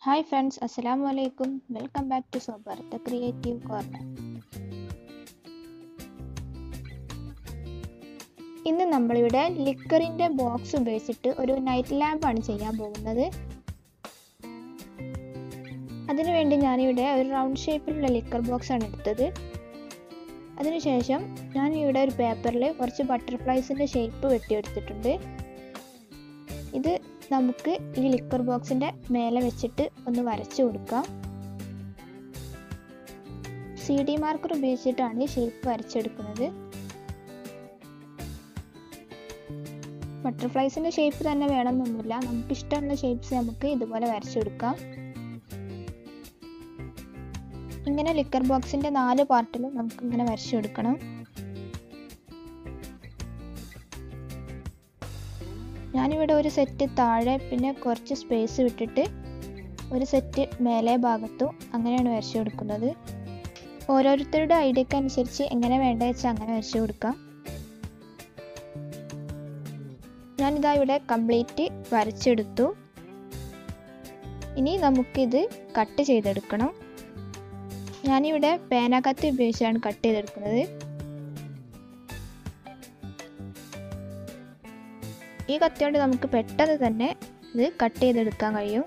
Hi friends, Assalamu alaikum. Welcome back to Sober, the creative corner. ഇന്ന് നമ്മളിവിടെ ലിക്കറിന്റെ box ഉപയോഗിച്ചിട്ട് ഒരു നൈറ്റ് ലാമ്പ് ആണ് ചെയ്യാൻ പോകുന്നത്. അതിനുവേണ്ടി ഞാനിവിടെ ഒരു റൗണ്ട് ഷേപ്പിലുള്ള ലിക്കർ ബോക്സ് ആണ് എടുത്തത്. അതിനുശേഷം ഞാനിവിടെ ഒരു പേപ്പറിൽ കുറച്ച് ബട്ടർഫ്ലൈസിന്റെ ഷേപ്പ് വെട്ടിയെടുത്തിട്ടുണ്ട്. ഇത് നമുക്ക് ഈ ലിക്കർ ബോക്സിന്റെ മേലെ വെച്ചിട്ട് ഒന്ന് വരച്ചു കൊടുക്കാം. CD മാർക്കർ ഉപയോഗിച്ചിട്ടാണ് ഷേപ്പ് വരച്ചെടുക്കുന്നത്. ബട്ടർഫ്ലൈസിന്റെ ഷേപ്പ് തന്നെ വേണമെന്നൊന്നുമില്ല, നമുക്ക് ഇഷ്ടമുള്ള ഷേപ്സ് നമുക്ക് ഇതുപോലെ വരച്ചെടുക്കാം. ഇങ്ങനെ ലിക്കർ ബോക്സിന്റെ 4 പാർട്ടിലും നമുക്ക് ഇങ്ങനെ വരച്ചെടുക്കണം. ഞാനിവിടെ ഒരു സെറ്റ് താഴെ പിന്നെ കുറച്ച് സ്പേസ് വിട്ടിട്ട് ഒരു സെറ്റ് മേലെ ഭാഗത്തും അങ്ങനെയാണ് വരച്ചു കൊടുക്കുന്നത്. ഓരോരുത്തരുടെ ഐഡിയക്ക് അനുസരിച്ച് എങ്ങനെ വേണ്ട വെച്ചാൽ അങ്ങനെ വരച്ചു കൊടുക്കാം. ഞാനിതാ ഇവിടെ കംപ്ലീറ്റ് വരച്ചെടുത്തു. ഇനി നമുക്കിത് കട്ട് ചെയ്തെടുക്കണം. ഞാനിവിടെ പേനാക്കത്തി ഉപയോഗിച്ചാണ് കട്ട് ചെയ്തെടുക്കുന്നത്. ഈ കത്തി കൊണ്ട് നമുക്ക് പെട്ടെന്ന് തന്നെ ഇത് കട്ട് ചെയ്തെടുക്കാൻ കഴിയും.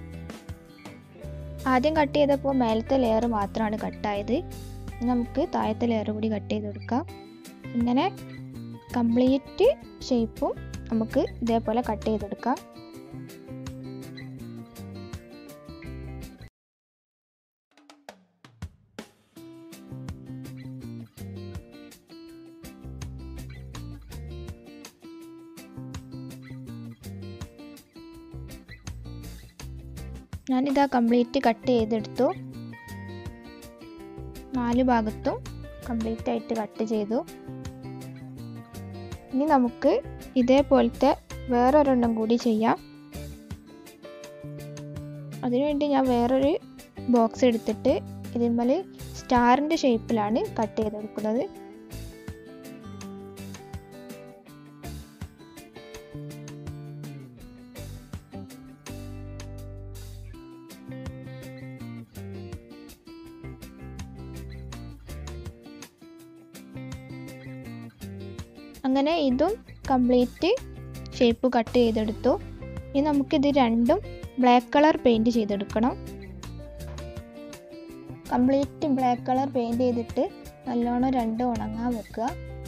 ആദ്യം കട്ട് ചെയ്തപ്പോൾ മേലത്തെ ലെയർ മാത്രമാണ് കട്ടായത്. നമുക്ക് താഴത്തെ ലെയർ കൂടി കട്ട് ചെയ്തെടുക്കാം. ഇങ്ങനെ കംപ്ലീറ്റ് ഷേപ്പും നമുക്ക് ഇതേപോലെ കട്ട് ചെയ്തെടുക്കാം. ഞാനിതാ കംപ്ലീറ്റ് കട്ട് ചെയ്തെടുത്തു. 4 ഭാഗത്തും കംപ്ലീറ്റ് ആയിട്ട് കട്ട് ചെയ്തു. ഇനി നമുക്ക് ഇതേപോലത്തെ വേറൊരെണ്ണം കൂടി ചെയ്യാം. അതിനുവേണ്ടി ഞാൻ വേറൊരു ബോക്സ് എടുത്തിട്ട് ഇതിന്മേൽ സ്റ്റാറിൻ്റെ ഷേപ്പിലാണ് കട്ട് ചെയ്തെടുക്കുന്നത്. അങ്ങനെ ഇതും കംപ്ലീറ്റ് ഷേപ്പ് കട്ട് ചെയ്തെടുത്തു. ഇനി നമുക്കിത് രണ്ടും ബ്ലാക്ക് കളർ പെയിൻറ് ചെയ്തെടുക്കണം. കംപ്ലീറ്റ് ബ്ലാക്ക് കളർ പെയിൻറ് ചെയ്തിട്ട് നല്ലോണം രണ്ടും ഉണങ്ങാൻ വെക്കുക.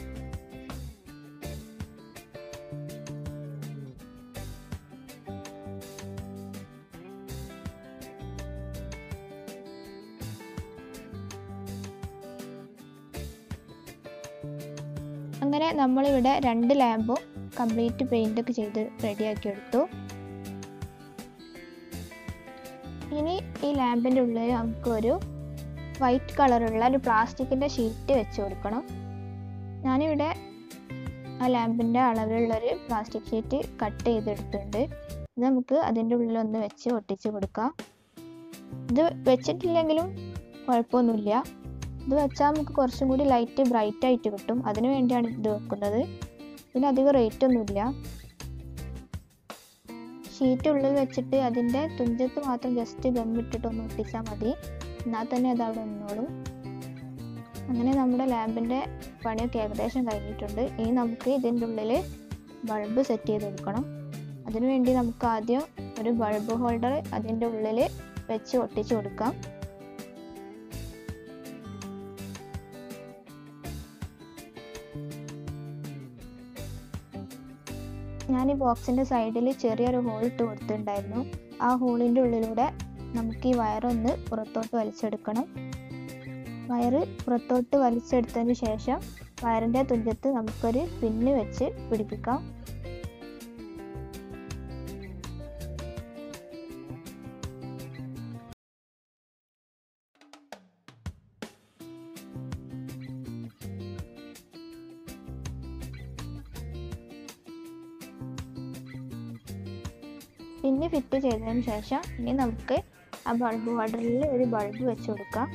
അങ്ങനെ നമ്മളിവിടെ 2 ലാമ്പും കംപ്ലീറ്റ് പെയിൻ്റ് ഒക്കെ ചെയ്ത് റെഡിയാക്കി എടുത്തു. ഇനി ഈ ലാമ്പിൻ്റെ ഉള്ളിൽ നമുക്കൊരു വൈറ്റ് കളറുള്ള ഒരു പ്ലാസ്റ്റിക്കിൻ്റെ ഷീറ്റ് വെച്ച് കൊടുക്കണം. ഞാനിവിടെ ആ ലാമ്പിൻ്റെ അളവിലുള്ളൊരു പ്ലാസ്റ്റിക് ഷീറ്റ് കട്ട് ചെയ്തെടുത്തിട്ടുണ്ട്. ഇത് നമുക്ക് അതിൻ്റെ ഉള്ളിലൊന്ന് വെച്ച് ഒട്ടിച്ച് കൊടുക്കാം. ഇത് വെച്ചിട്ടില്ലെങ്കിലും കുഴപ്പമൊന്നുമില്ല. ഇത് വെച്ചാൽ നമുക്ക് കുറച്ചും കൂടി ലൈറ്റ് ബ്രൈറ്റ് ആയിട്ട് കിട്ടും. അതിനു വേണ്ടിയാണ് ഇത് വെക്കുന്നത്. ഇതിന് അധികം റേറ്റ് ഒന്നുമില്ല. ഷീറ്റ് ഉള്ളിൽ വെച്ചിട്ട് അതിൻ്റെ തുഞ്ചത്ത് മാത്രം ജസ്റ്റ് ഗമ്മിട്ടിട്ട് ഒന്ന് ഒട്ടിച്ചാൽ മതി. എന്നാൽ തന്നെ അത് അവിടെ നിന്നോളും. അങ്ങനെ നമ്മുടെ ലാമ്പിൻ്റെ പണിയൊക്കെ ഏകദേശം കഴിഞ്ഞിട്ടുണ്ട്. ഇനി നമുക്ക് ഇതിൻ്റെ ഉള്ളിൽ ബൾബ് സെറ്റ് ചെയ്ത് കൊടുക്കണം. അതിനുവേണ്ടി നമുക്ക് ആദ്യം ഒരു ബൾബ് ഹോൾഡർ അതിൻ്റെ ഉള്ളിൽ വെച്ച് ഒട്ടിച്ച് കൊടുക്കാം. ഞാൻ ഈ ബോക്സിൻ്റെ സൈഡിൽ ചെറിയൊരു ഹോൾ ഇട്ട് കൊടുത്തിട്ടുണ്ടായിരുന്നു. ആ ഹോളിൻ്റെ ഉള്ളിലൂടെ നമുക്ക് ഈ വയറൊന്ന് പുറത്തോട്ട് വലിച്ചെടുക്കണം. വയറ് പുറത്തോട്ട് വലിച്ചെടുത്തതിന് ശേഷം വയറിൻ്റെ തുഞ്ചത്ത് നമുക്കൊരു പിന്ന് വെച്ച് പിടിപ്പിക്കാം. പിന്നെ ഫിറ്റ് ചെയ്തതിന് ശേഷം ഇനി നമുക്ക് ആ ബൾബ് ഹോൾഡറിൽ ഒരു ബൾബ് വെച്ച് കൊടുക്കാം.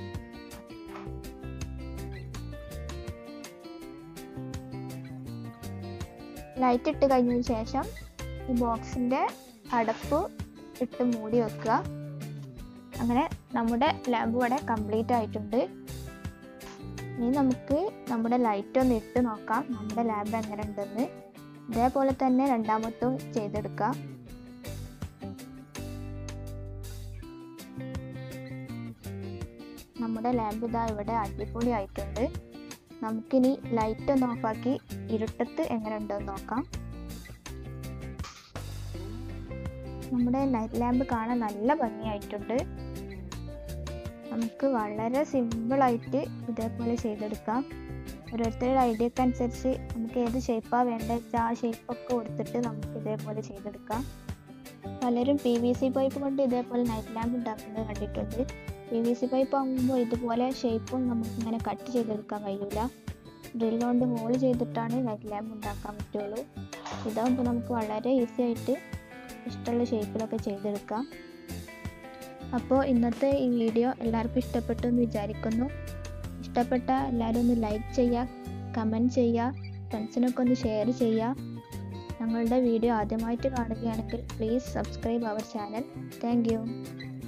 ലൈറ്റ് ഇട്ട് കഴിഞ്ഞതിന് ശേഷം ഈ ബോക്സിൻ്റെ അടപ്പ് ഇട്ട് മൂടി വെക്കുക. അങ്ങനെ നമ്മുടെ ലാമ്പ് ഇവിടെ കംപ്ലീറ്റ് ആയിട്ടുണ്ട്. ഇനി നമുക്ക് നമ്മുടെ ലൈറ്റ് ഒന്ന് ഇട്ട് നോക്കാം നമ്മുടെ ലാമ്പ് എങ്ങനെ ഉണ്ടെന്ന്. ഇതേപോലെ തന്നെ രണ്ടാമത്തും ചെയ്തെടുക്കാം. നമ്മുടെ ലാമ്പ് ഇതാ ഇവിടെ അടിപൊളി ആയിട്ടുണ്ട്. നമുക്കിനി ലൈറ്റ് ഒന്ന് ഓഫാക്കി ഇരുട്ടത്ത് എങ്ങനെ ഉണ്ടെന്ന് നോക്കാം. നമ്മുടെ നൈറ്റ് ലാമ്പ് കാണാൻ നല്ല ഭംഗിയായിട്ടുണ്ട്. നമുക്ക് വളരെ സിമ്പിളായിട്ട് ഇതേപോലെ ചെയ്തെടുക്കാം. ഓരോരുത്തരുടെ ഐഡിയക്ക് അനുസരിച്ച് നമുക്ക് ഏത് ഷേപ്പാണ് വേണ്ടത് വെച്ചാൽ ആ ഷേപ്പൊക്കെ കൊടുത്തിട്ട് നമുക്ക് ഇതേപോലെ ചെയ്തെടുക്കാം. പലരും PVC പൈപ്പ് കൊണ്ട് ഇതേപോലെ നൈറ്റ് ലാമ്പ് ഉണ്ടാക്കുന്നത് കണ്ടിട്ടുണ്ട്. PVC പൈപ്പ് ആകുമ്പോൾ ഇതുപോലെ ഷേപ്പും നമുക്ക് ഇങ്ങനെ കട്ട് ചെയ്തെടുക്കാൻ കഴിയില്ല. ഡ്രിൽ കൊണ്ട് ഹോൾ ചെയ്തിട്ടാണ് നൈറ്റ് ലാമ്പ് ഉണ്ടാക്കാൻ പറ്റുള്ളൂ. ഇതാകുമ്പോൾ നമുക്ക് വളരെ ഈസി ആയിട്ട് ഇഷ്ടമുള്ള ഷേപ്പിലൊക്കെ ചെയ്തെടുക്കാം. അപ്പോൾ ഇന്നത്തെ ഈ വീഡിയോ എല്ലാവർക്കും ഇഷ്ടപ്പെട്ടു എന്ന് വിചാരിക്കുന്നു. ഇഷ്ടപ്പെട്ട എല്ലാവരും ഒന്ന് ലൈക്ക് ചെയ്യുക, കമൻറ്റ് ചെയ്യുക, ഫ്രണ്ട്സിനൊക്കെ ഒന്ന് ഷെയർ ചെയ്യുക. ഞങ്ങളുടെ വീഡിയോ ആദ്യമായിട്ട് കാണുകയാണെങ്കിൽ please subscribe our channel. Thank U.